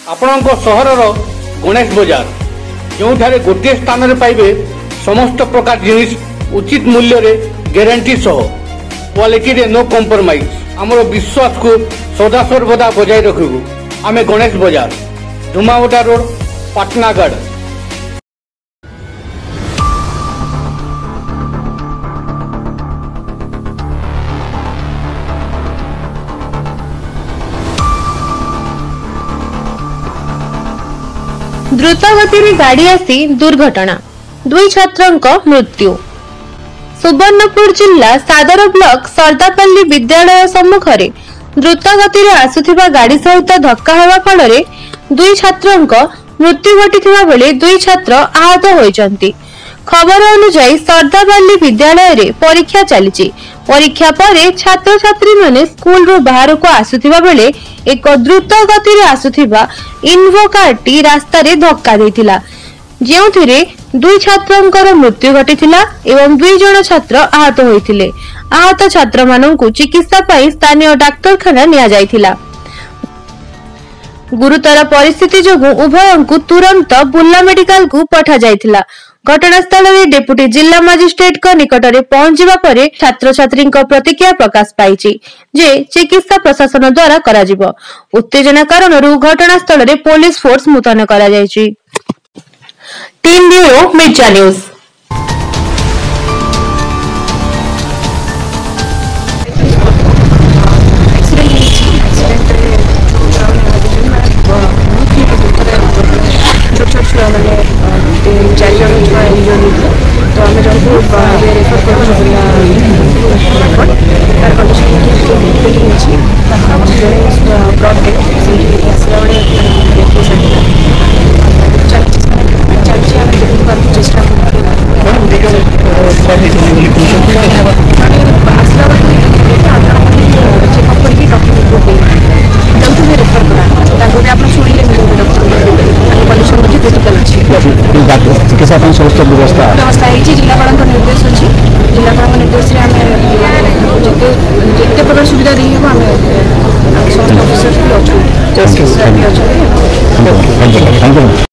ଆପଣଙ୍କ ସହରର ଗଣେଶ ବଜାର ଯେଉଁଠାରେ ଗୋଟିଏ ସ୍ଥାନରେ ପାଇବେ ସମସ୍ତ ପ୍ରକାର ଜିନିଷ ଉଚିତ ମୂଲ୍ୟରେ ଗ୍ୟାରେଣ୍ଟି ସହ କ୍ୱାଲିଟିରେ नो କମ୍ପ୍ରମାଇଜ। ଆମର ବିଶ୍ୱାସକୁ ସଦାସର୍ବଦା ବଜାୟ ରଖିବୁ ଆମେ ଗଣେଶ ବଜାର ଧୁମାବଟା ରୋଡ ପାଟନାଗଡ଼। द्रुतगति गाड़ी आसी दुर्घटना 2 छात्रों मृत्यु। सुवर्णपुर जिला सादर ब्लॉक सरदापल्ली विद्यालय सम्मुख में द्रुतगति आसुथिबा गाड़ी सहित धक्का हेबा फल 2 छात्रों मृत्यु घटी बेले 2 छात्र आहत होइचंती। खबर अनुसार सरदापल्ली विद्यालय रे परीक्षा चली। परीक्षा पर छात्र छात्री माने स्कूल रो बाहर को आसुथिबा बेले एक द्रुत गति आसुथिबा इन्वो कारटी रास्ता रे धक्का देथिला जेउथिरे 2 छात्रंकर मृत्यु घटिथिला एवं 2 जण छात्र आहत होइथिले। आहत छात्र माननकु चिकित्सा पई स्थानीय डाक्तरखाना निया जायथिला। गुरुतर परिस्थिति जोगु उभयंकु तुरंत बुर्ला मेडिकल को पठा जायथिला। घटनास्थल में डेप्यूटी जिला मजिस्ट्रेट को निकट में पहुंचवा पर छात्र छात्री प्रतिक्रिया प्रकाश पाई जे चिकित्सा प्रशासन द्वारा करा उत्तेजना कारण घटनास्थल में पुलिस फोर्स मुतयन करा जायछि। टीम ब्यूरो मिर्चा न्यूज। तो आम जन को रेफर चिकित्सा समस्त व्यवस्था व्यवस्था जिलापाल निर्देश अच्छी जिलापाल निर्देश जिते प्रकार सुविधा दी आम समस्त अफिसर भी अच्छे।